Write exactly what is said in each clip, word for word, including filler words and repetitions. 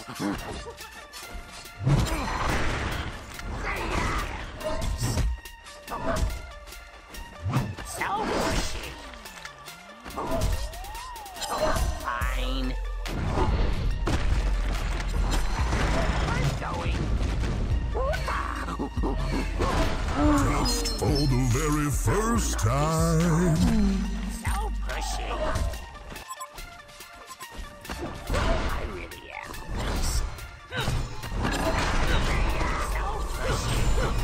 pushy. Fine. I'm going. Just for the very first time. So pushy. I really am this. So pushy.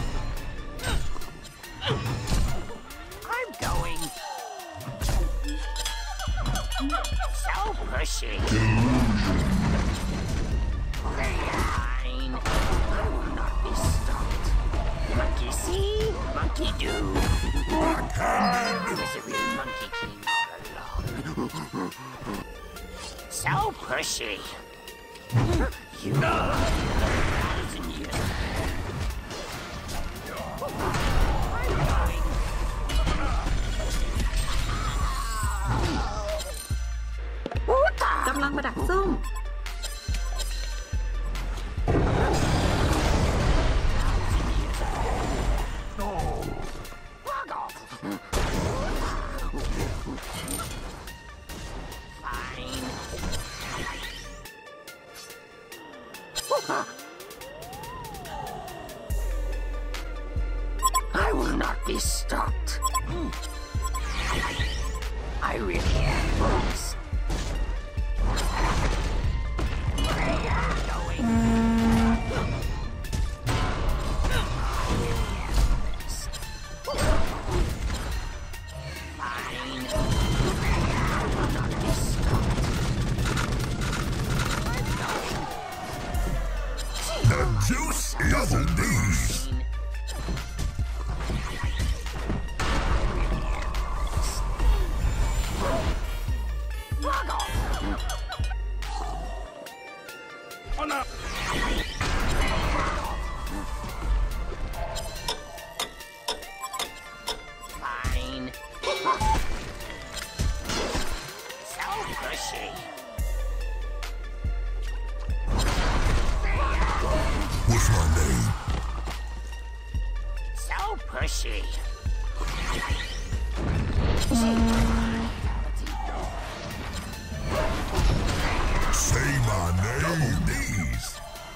I'm going. So pushy. Fine. I will not be stopped. Monkey see, monkey do. I was a real monkey king all along. So pushy. You know, thousand years. I'm going. กำลังมาดักซุ่ม I will not be stopped. I really am this. Juice double D's. Oh no! Fine. So pushy. What's my name? So pushy. Say my name. D's.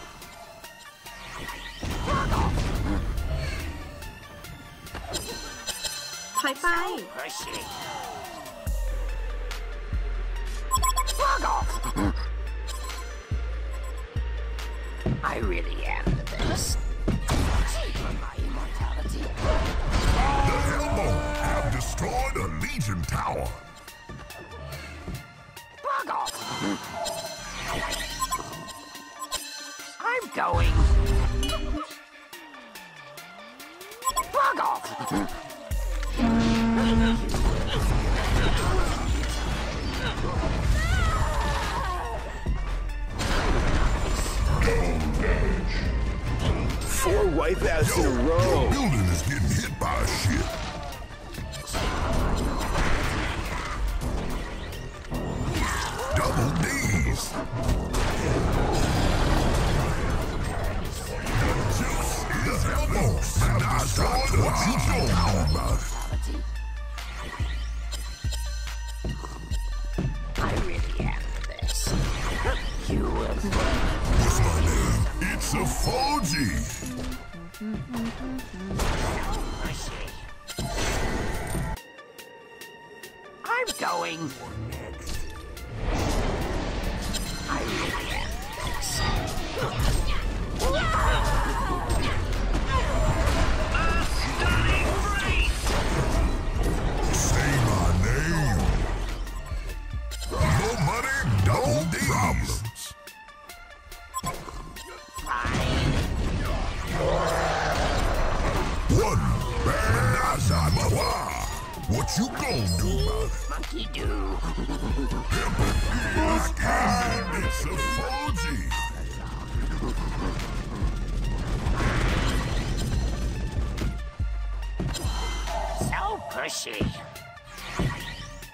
ถอยไป Pushy. I really am the best. For my immortality. The Hellborn have destroyed a Legion tower. Bug off! I'm going. Bug off! Four wipeouts in a row. Your building is getting hit by a ship. Double D's. Juice is Hellborn. And I saw what you told me about it. I really am the best. You will. What's my name? It's a four G. I'm going. I really am this. Say my name. No money, double no problems. Fine. One bad Mawa. What you gonna do about it? Monkey do. It's time. It's a four G. So pushy.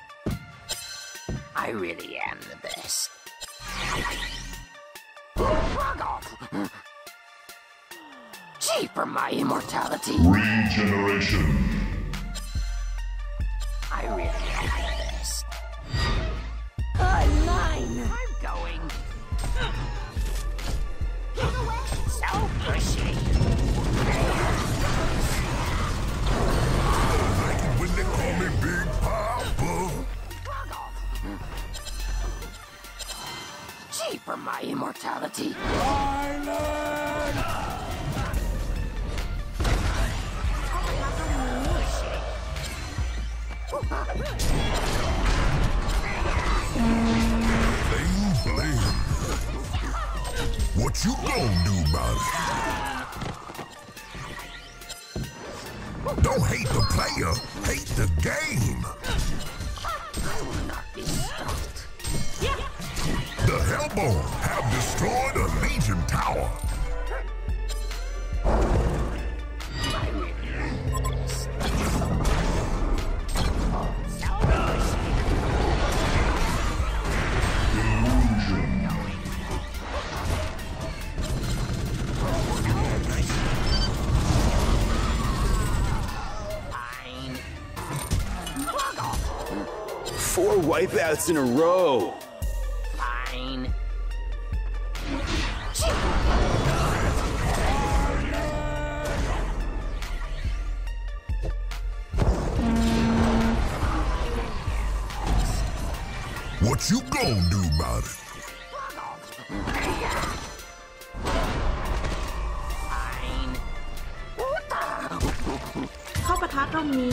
I really am the best. Gee, for my immortality. Regeneration. I really like this. I'm mine. I'm going. Get away. So pushy. Like when they call me Big Papa. Gee, for my immortality. Blame, blame. What you gonna do about it? Don't hate the player, hate the game. I will not be stopped. The Hellborn have destroyed a Legion tower. I really like this. So pushy. Fine. Four wipeouts in a row. Fine. What you gonna do about it? Fine. เข้าปะทะตรงนี้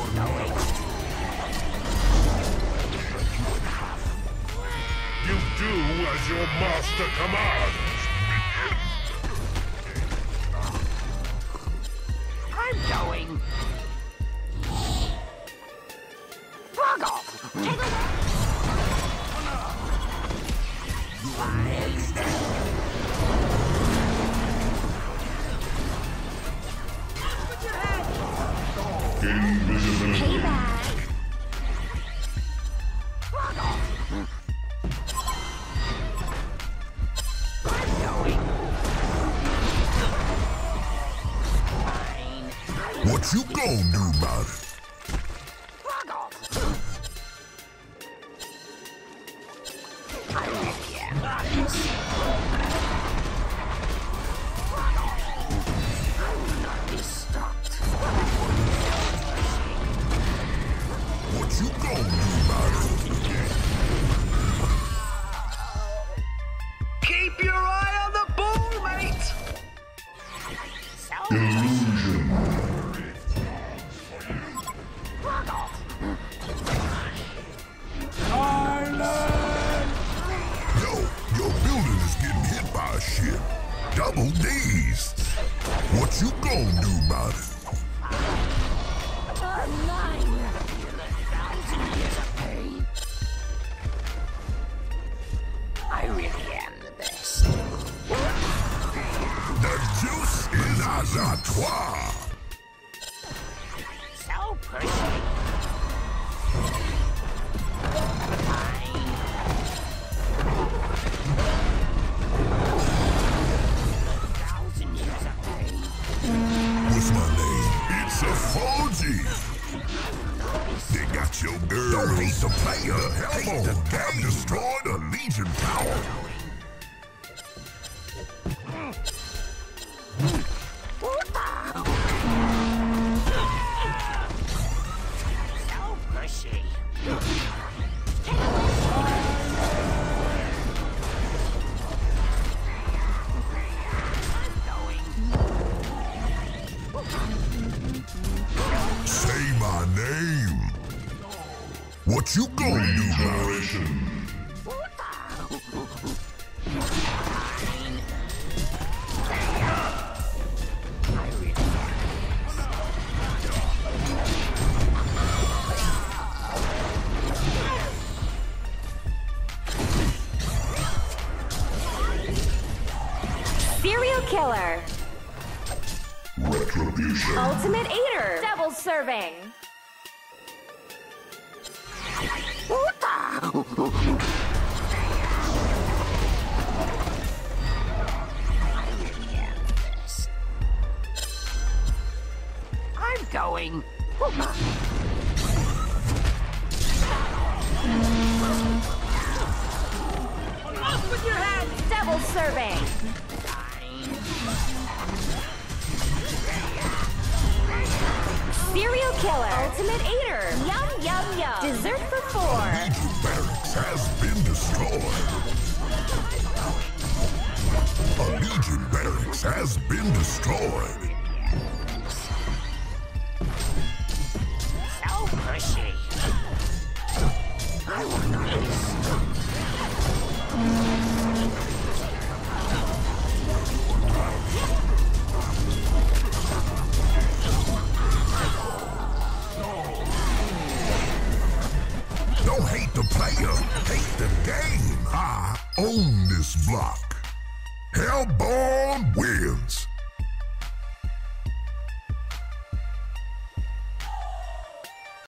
You do as your master commands. I'm going. Bug off. Invisibility. Bug off. I'm going. Fine. What you gonna do about it? Bug off. I really am this. Bug off. I will not be stopped. What you gonna do about it? Keep your eye on the ball, mate. So Illusion. bug off. Yo, your building is getting hit by a ship. Double D's. What you gonna do about it? I'm mine. Thousand years of pain. I really am the best. The juice is azatoire. So pushy. Fine. Thousand years of pain. What's my name? It's a Fuji. They got your girl. Don't hate the player, hate the game. Destroyed a Legion tower. So pushy. I'm going. Say my name. What you gonna do about it? Fine. I really am. Serial killer. Retribution. Ultimate eater. Double serving. I going. Off with your head! Double serving! Serial killer! Ultimate eater! Yum, yum, yum! Dessert for four! Legion barracks has been destroyed. A Legion barracks has been destroyed. So pushy. I want ice. Don't hate the player, hate the game. I own this block. Hellborn wins.